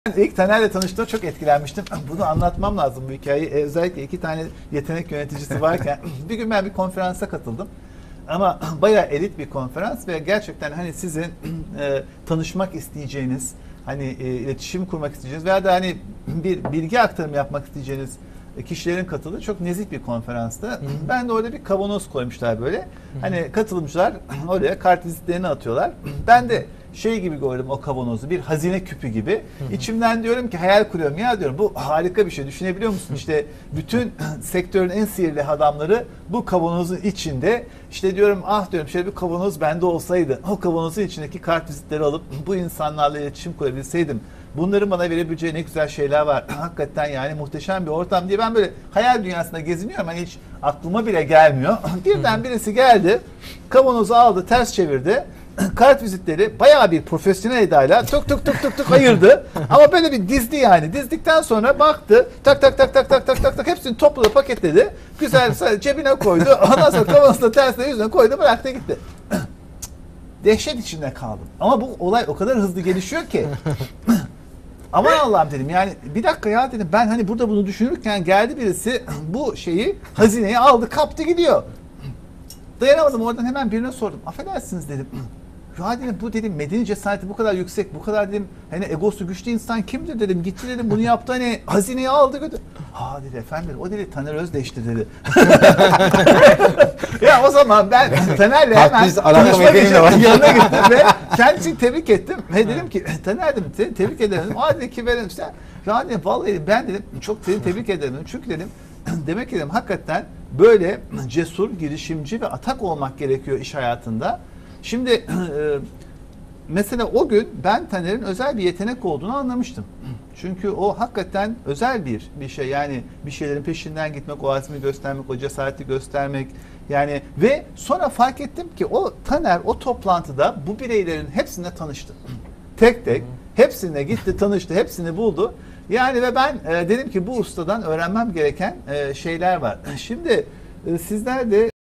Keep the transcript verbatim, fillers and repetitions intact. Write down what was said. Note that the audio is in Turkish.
İlk Taner'le tanıştığımda çok etkilenmiştim. Bunu anlatmam lazım bu hikayeyi. E, özellikle iki tane yetenek yöneticisi varken bir gün ben bir konferansa katıldım. Ama bayağı elit bir konferans ve gerçekten hani sizin e, tanışmak isteyeceğiniz, hani e, iletişim kurmak isteyeceğiniz veya da hani bir bilgi aktarımı yapmak isteyeceğiniz kişilerin katıldığı çok nezih bir konferanstı. Hı hı. Ben de orada bir kavanoz koymuşlar böyle. Hı hı. Hani katılımcılar oraya kart vizitlerini atıyorlar. Ben de şey gibi gördüm o kavanozu, bir hazine küpü gibi. Hı hı. İçimden diyorum ki hayal kuruyorum ya diyorum bu harika bir şey, düşünebiliyor musun? İşte bütün sektörün en sihirli adamları bu kavanozun içinde. İşte diyorum ah diyorum şöyle bir kavanoz bende olsaydı, o kavanozun içindeki kart vizitleri alıp bu insanlarla iletişim kurabilseydim. Bunların bana verebileceği ne güzel şeyler var. Hakikaten yani muhteşem bir ortam diye ben böyle hayal dünyasında geziniyorum. Hani hiç aklıma bile gelmiyor. Birden birisi geldi, kavanozu aldı, ters çevirdi. Kart vizitleri bayağı bir profesyonel edayla tık tık tık tık tık ayırdı. Ama böyle bir dizdi yani. Dizdikten sonra baktı. Tak tak tak tak tak tak tak tak hepsini topladı, paketledi. Güzel cebine koydu. Ondan sonra kavanozu da tersine yüzüne koydu, bıraktı gitti. Dehşet içinde kaldım. Ama bu olay o kadar hızlı gelişiyor ki. Aman Allah'ım dedim yani bir dakika ya dedim ben hani burada bunu düşünürken geldi birisi bu şeyi hazineyi aldı kaptı gidiyor. Dayanamadım oradan hemen birine sordum. Affedersiniz dedim. Ya dedim bu dedim medeni cesareti bu kadar yüksek, bu kadar dedim hani egosu güçlü insan kimdir dedim. Gitti dedim bunu yaptı hani hazineyi aldı götür. Ha dedi efendim o dedi Taner Özdeş'ti dedi. Ya o zaman ben Taner'le hemen konuşmak için yanına gittim ve kendisini tebrik ettim. Ve dedim ki Taner dedim seni tebrik ederim. Aa dedi ki benim işte ya dedim vallahi ben dedim çok seni tebrik ederim. Çünkü dedim demek ki dedim hakikaten böyle cesur, girişimci ve atak olmak gerekiyor iş hayatında. Şimdi e, mesela o gün ben Taner'in özel bir yetenek olduğunu anlamıştım. Çünkü o hakikaten özel bir bir şey. Yani bir şeylerin peşinden gitmek, o azmi göstermek, o cesareti göstermek. Yani ve sonra fark ettim ki o Taner o toplantıda bu bireylerin hepsine tanıştı. Tek tek hepsine gitti, tanıştı, hepsini buldu. Yani ve ben e, dedim ki bu ustadan öğrenmem gereken e, şeyler var. Şimdi e, sizler de